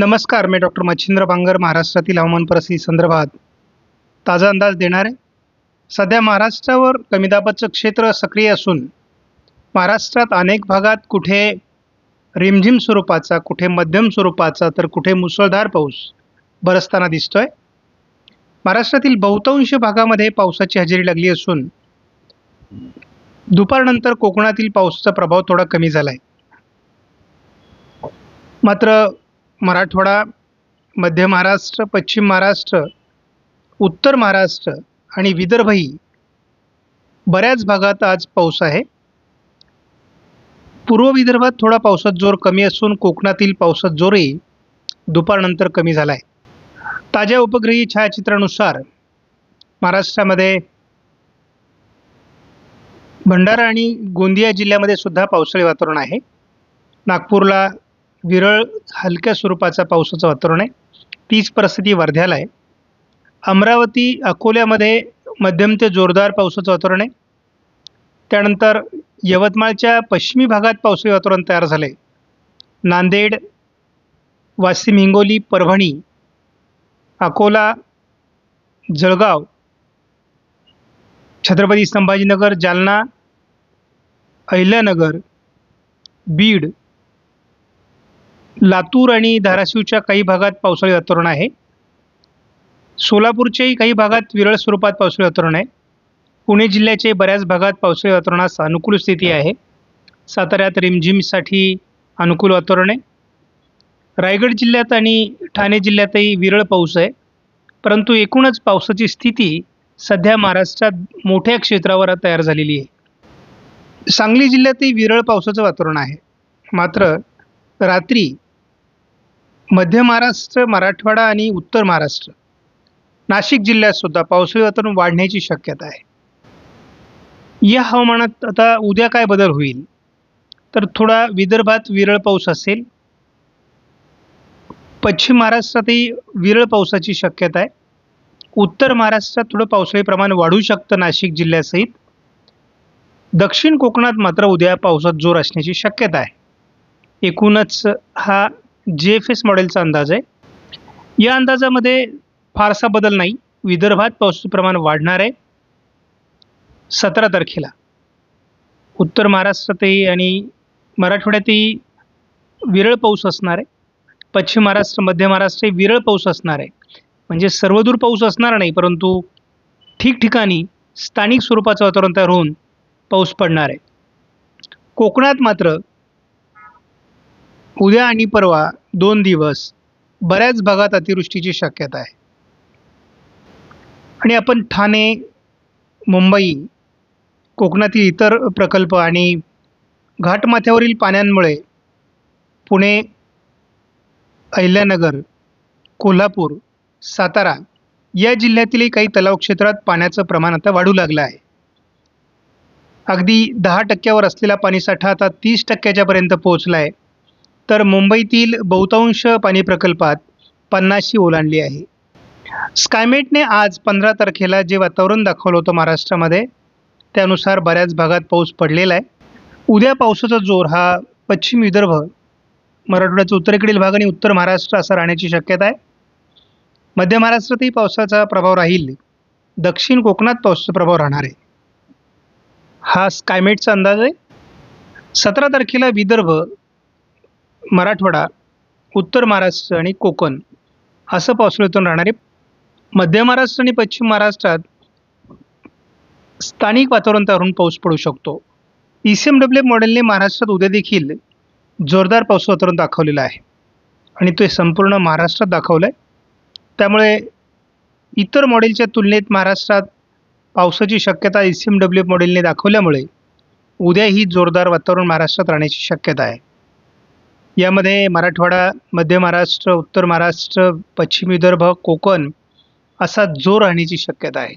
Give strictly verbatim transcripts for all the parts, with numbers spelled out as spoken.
नमस्कार, मी डॉक्टर मच्छिंद्र बांगर महाराष्ट्रातील हवामान परिस्थिती संदर्भात ताजा अंदाज देणार आहे. सध्या महाराष्ट्रावर कमी दाबाचं क्षेत्र सक्रिय असून महाराष्ट्रात अनेक भागात कुठे रिमझिम स्वरूपाचा, कुठे मध्यम स्वरूपाचा, तर कुठे मुसळधार पाऊस बरसताना दिसतोय. महाराष्ट्रातील बहुतांश भागामध्ये पावसाची हजेरी लागली असून दुपारनंतर कोकणातील पावसाचा प्रभाव थोडा कमी झाला आहे. मात्र मराठवाडा, मध्य महाराष्ट्र, पश्चिम महाराष्ट्र, उत्तर महाराष्ट्र आणि विदर्भही बऱ्याच भागात आज पाऊस आहे. पूर्व विदर्भात थोडा पावसाचा जोर कमी असून कोकणातील पावसाचा जोरही दुपारनंतर कमी झाला आहे. ताज्या उपग्रही छायाचित्रानुसार महाराष्ट्रामध्ये भंडारा आणि गोंदिया जिल्ह्यामध्ये सुद्धा पावसाळी वातावरण आहे. नागपूरला विरळ हलक्या स्वरूपाचा पावसाचं वातावरण आहे. तीच परिस्थिती वर्ध्याला आहे. अमरावती, अकोल्यामध्ये मध्यम ते जोरदार पावसाचं वातावरण आहे. त्यानंतर यवतमाळच्या पश्चिमी भागात पावसाळी वातावरण तयार झालं आहे. नांदेड, वाशिम, हिंगोली, परभणी, अकोला, जळगाव, छत्रपती संभाजीनगर, जालना, अहिल्यानगर, बीड, लातूर आणि धाराशिवच्या काही भागात पावसाळी वातावरण आहे. सोलापूरच्याही काही भागात विरळ स्वरूपात पावसाळी वातावरण आहे. पुणे जिल्ह्याचे बऱ्याच भागात पावसाळी वातावरणास अनुकूल स्थिती आहे. साताऱ्यात रिमझिमसाठी अनुकूल वातावरण आहे. रायगड जिल्ह्यात आणि ठाणे जिल्ह्यातही विरळ पाऊस आहे. परंतु एकूणच पावसाची स्थिती सध्या महाराष्ट्रात मोठ्या क्षेत्रावर तयार झालेली आहे. सांगली जिल्ह्यातही विरळ पावसाचं वातावरण आहे. मात्र रात्री मध्य महाराष्ट्र, मराठवाडा आणि उत्तर महाराष्ट्र, नाशिक जिल्ह्यात सुद्धा पावसाळी वातावरण वाढण्याची शक्यता आहे. या हवामानात आता उद्या काय बदल होईल तर थोडा विदर्भात विरळ पाऊस असेल. पश्चिम महाराष्ट्रातही विरळ पावसाची शक्यता आहे. उत्तर महाराष्ट्रात थोडं पावसाळी प्रमाण वाढू शकतं नाशिक जिल्ह्यासहित. दक्षिण कोकणात मात्र उद्या पावसात जोर असण्याची शक्यता आहे. एकूणच हा जे एफ एस मॉडेलचा अंदाज आहे. या अंदाजामध्ये फारसा बदल नाही. विदर्भात पावसाचं प्रमाण वाढणार आहे. सतरा तारखेला उत्तर महाराष्ट्रातही आणि मराठवाड्यातही विरळ पाऊस असणार आहे. पश्चिम महाराष्ट्र, मध्य महाराष्ट्रही विरळ पाऊस असणार आहे. म्हणजे सर्वदूर पाऊस असणार नाही, परंतु ठिकठिकाणी स्थानिक स्वरूपाचं वातावरण तयार होऊन पाऊस पडणार आहे. कोकणात मात्र उद्या आणि परवा दोन दिवस बऱ्याच भागात अतिवृष्टीची शक्यता आहे. आणि आपण ठाणे, मुंबई, कोकणातील इतर प्रकल्प आणि घाटमाथ्यावरील पाण्यांमुळे पुणे, अहिल्यानगर, कोल्हापूर, सातारा या जिल्ह्यातीलही काही तलाव क्षेत्रात पाण्याचं प्रमाण आता वाढू लागलं आहे. अगदी दहा टक्क्यावर असलेला पाणीसाठा आता तीस टक्क्याच्या पर्यंत पोहोचला आहे. तर मुंबईतील बहुतांश पाणी प्रकल्पात पन्नासशी ओलांडली आहे. स्कायमेटने आज पंधरा तारखेला जे वातावरण दाखवलं होतं महाराष्ट्रामध्ये त्यानुसार बऱ्याच भागात पाऊस पडलेला आहे. उद्या पावसाचा जोर हा पश्चिम विदर्भ, मराठवाड्याचा उत्तरेकडील भाग आणि उत्तर महाराष्ट्र असा राहण्याची शक्यता आहे. मध्य महाराष्ट्रातही पावसाचा प्रभाव राहील. दक्षिण कोकणात पावसाचा प्रभाव राहणार आहे. हा स्कायमेटचा अंदाज आहे. सतरा तारखेला विदर्भ, मराठवाडा, उत्तर महाराष्ट्र आणि कोकण असं पावसाळी वातावरण राहणार आहे. मध्य महाराष्ट्र आणि पश्चिम महाराष्ट्रात स्थानिक वातावरण तयार होऊन पाऊस पडू शकतो. ई सी एम डब्ल्यू मॉडेलने महाराष्ट्रात उद्या देखील जोरदार पाऊस वातावरण दाखवलेलं आहे आणि ते संपूर्ण महाराष्ट्रात दाखवलं आहे. त्यामुळे इतर मॉडेलच्या तुलनेत महाराष्ट्रात पावसाची शक्यता ई सी एम डब्ल्यू मॉडेलने दाखवल्यामुळे उद्याही जोरदार वातावरण महाराष्ट्रात राहण्याची शक्यता आहे. यामध्ये मराठवाडा, मध्य महाराष्ट्र, उत्तर महाराष्ट्र, पश्चिम विदर्भ, कोकण असा जोर राहण्याची शक्यता आहे.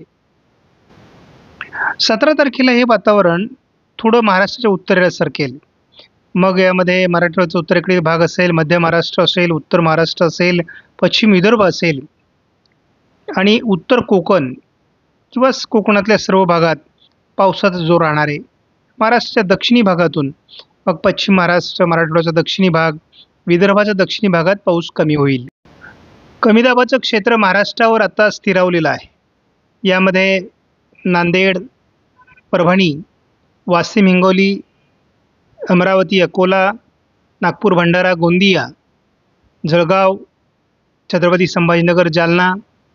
सतरा तारखेला हे वातावरण थोडं महाराष्ट्राच्या उत्तरेला सरकेल. मग यामध्ये मराठवाड्याचा उत्तरेकडील भाग असेल, मध्य महाराष्ट्र असेल, उत्तर महाराष्ट्र असेल, पश्चिम विदर्भ असेल आणि उत्तर कोकण किंवा कोकणातल्या सर्व भागात पावसाचा जोर राहणार आहे. महाराष्ट्राच्या दक्षिणी भागातून मग पश्चिम महाराष्ट्र, मराठवाड्याचा दक्षिणी भाग, विदर्भाच्या दक्षिणी भागात पाऊस कमी होईल. कमी दाबाचं क्षेत्र महाराष्ट्रावर आता स्थिरावलेलं आहे. यामध्ये नांदेड, परभणी, वाशिम, हिंगोली, अमरावती, अकोला, नागपूर, भंडारा, गोंदिया, जळगाव, छत्रपती संभाजीनगर, जालना,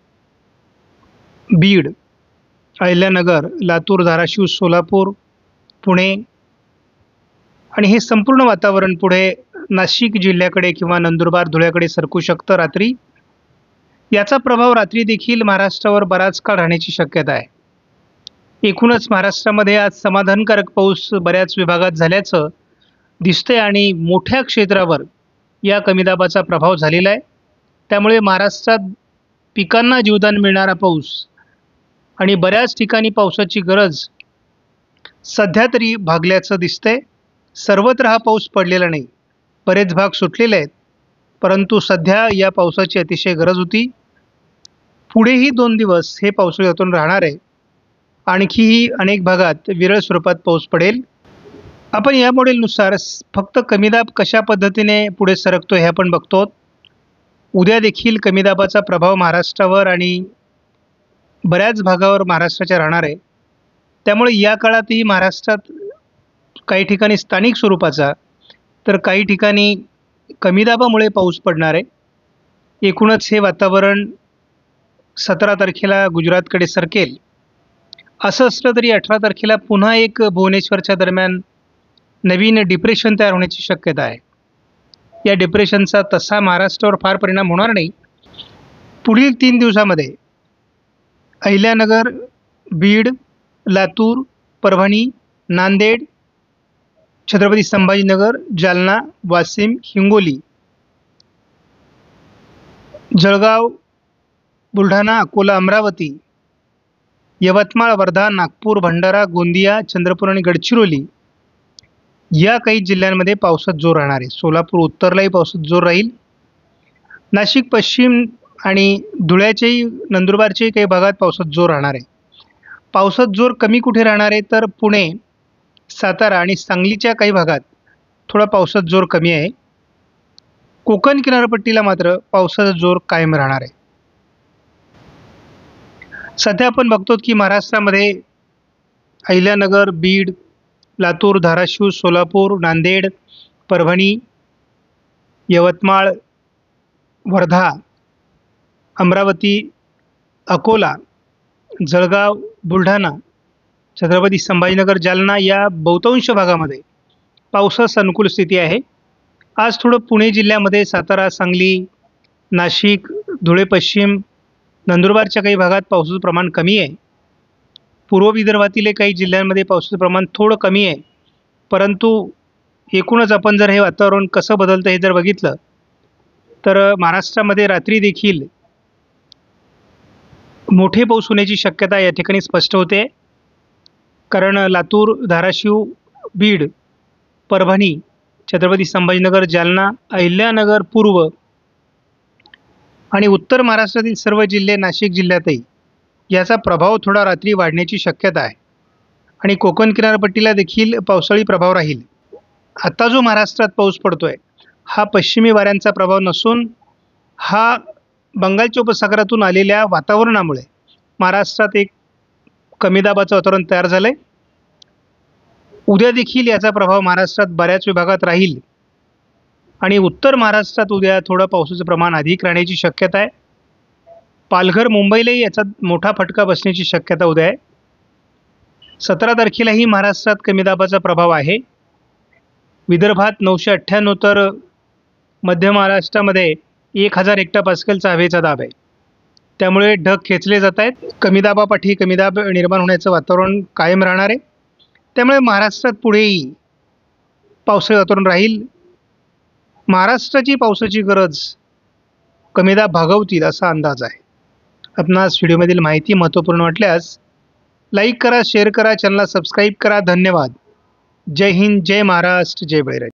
बीड, अहिल्यानगर, लातूर, धाराशिव, सोलापूर, पुणे आणि हे संपूर्ण वातावरण पुढे नाशिक जिल्ह्याकडे किंवा नंदुरबार, धुळ्याकडे सरकू शकतं रात्री. याचा प्रभाव रात्री देखील महाराष्ट्रावर बराच काळ राहण्याची शक्यता आहे. एकूणच महाराष्ट्रामध्ये आज समाधानकारक पाऊस बऱ्याच विभागात झाल्याचं दिसतंय आणि मोठ्या क्षेत्रावर या कमी दाबाचा प्रभाव झालेला आहे. त्यामुळे महाराष्ट्रात पिकांना जीवदान मिळणारा पाऊस आणि बऱ्याच ठिकाणी पावसाची गरज सध्या तरी भागल्याचं दिसतंय. सर्वत्र हा पाऊस पडलेला नाही, बरेच भाग सुटलेले आहेत, परंतु सध्या या पावसाची अतिशय गरज होती. पुढेही दोन दिवस हे पावसाळी वातावरण राहणार आहे. आणखीही अनेक भागात विरळ स्वरूपात पाऊस पडेल. आपण या मॉडेलनुसार फक्त कमी दाब कशा पद्धतीने पुढे सरकतो हे आपण बघतो. उद्या देखील कमी दाबाचा प्रभाव महाराष्ट्रावर आणि बऱ्याच भागावर महाराष्ट्राच्या राहणार आहे. त्यामुळे या काळातही महाराष्ट्रात काही ठिकाणी स्थानिक स्वरूपाचा तर काही ठिकाणी कमी दाबामुळे पाऊस पडणार आहे. एकूणच हे वातावरण सतरा तारखेला गुजरातकडे सरकेल. असं असलं तरी अठरा तारखेला पुन्हा एक भुवनेश्वरच्या दरम्यान नवीन डिप्रेशन तयार होण्याची शक्यता आहे. या डिप्रेशनचा तसा महाराष्ट्रावर फार परिणाम होणार नाही. पुढील तीन दिवसामध्ये अहिल्यानगर, बीड, लातूर, परभणी, नांदेड, छत्रपती संभाजीनगर, जालना, वाशिम, हिंगोली, जळगाव, बुलढाणा, अकोला, अमरावती, यवतमाळ, वर्धा, नागपूर, भंडारा, गोंदिया, चंद्रपूर आणि गडचिरोली या काही जिल्ह्यांमध्ये पावसात जोर राहणार आहे. सोलापूर उत्तरलाही पावसात जोर राहील. नाशिक पश्चिम आणि धुळ्याच्याही, नंदुरबारच्याही काही भागात पावसात जोर राहणार आहे. पावसात जोर कमी कुठे राहणार आहे तर पुणे, सातारा आणि सांगलीच्या काही भागात थोडा पावसात जोर कमी आहे. कोकण किनारपट्टीला मात्र पावसाचा जोर कायम राहणार आहे. सध्या आपण बघतो की महाराष्ट्रामध्ये अहिल्यानगर, बीड, लातूर, धाराशिव, सोलापूर, नांदेड, परभणी, यवतमाळ, वर्धा, अमरावती, अकोला, जळगाव, बुलढाणा, छत्रपती संभाजीनगर, जालना या बहुतांश भागामध्ये पावसास अनुकूल स्थिती आहे. आज थोडं पुणे जिल्ह्यामध्ये, सातारा, सांगली, नाशिक, धुळे पश्चिम, नंदुरबारच्या काही भागात पावसाचं प्रमाण कमी आहे. पूर्व विदर्भातील काही जिल्ह्यांमध्ये पावसाचं प्रमाण थोडं कमी आहे. परंतु एकूणच आपण जर हे वातावरण कसं बदलतं हे जर बघितलं तर महाराष्ट्रामध्ये रात्री देखील मोठे पाऊस होण्याची शक्यता या ठिकाणी स्पष्ट होते. कारण लातूर, धाराशिव, बीड, परभणी, छत्रपती संभाजीनगर, जालना, अहिल्यानगर पूर्व आणि उत्तर महाराष्ट्रातील सर्व जिल्हे, नाशिक जिल्ह्यातही याचा प्रभाव थोडा रात्री वाढण्याची शक्यता आहे. आणि कोकण किनारपट्टीला देखील पावसाळी प्रभाव राहील. आता जो महाराष्ट्रात पाऊस पडतोय हा पश्चिमी वाऱ्यांचा प्रभाव नसून हा बंगालच्या उपसागरातून आलेल्या वातावरणामुळे महाराष्ट्रात एक कमी दाबाचं वातावरण तयार झालं आहे. उद्या देखील याचा प्रभाव महाराष्ट्रात बऱ्याच विभागात राहील आणि उत्तर महाराष्ट्रात उद्या थोडं पावसाचं प्रमाण अधिक राहण्याची शक्यता आहे. पालघर, मुंबईलाही याचा मोठा फटका बसण्याची शक्यता उद्या आहे. सतरा तारखेलाही महाराष्ट्रात कमी दाबाचा प्रभाव आहे. विदर्भात नऊशे अठ्ठ्याण्णव तर मध्य महाराष्ट्रामध्ये एक हजार हेक्टोपास्कलचा हवेचा दाब आहे. त्यामुळे ढग खेचले जात आहेत. कमी दाबापाठी कमी दाब निर्माण होण्याचं वातावरण कायम राहणार आहे. त्यामुळे महाराष्ट्रात पुढेही पावसाळी वातावरण राहील. महाराष्ट्राची पावसाची गरज कमी दाब भागवतील असा अंदाज आहे. आपणास व्हिडिओमधील माहिती महत्त्वपूर्ण वाटल्यास लाईक करा, शेअर करा, चॅनलला सबस्क्राईब करा. धन्यवाद. जय हिंद, जय महाराष्ट्र, जय बळीराजा.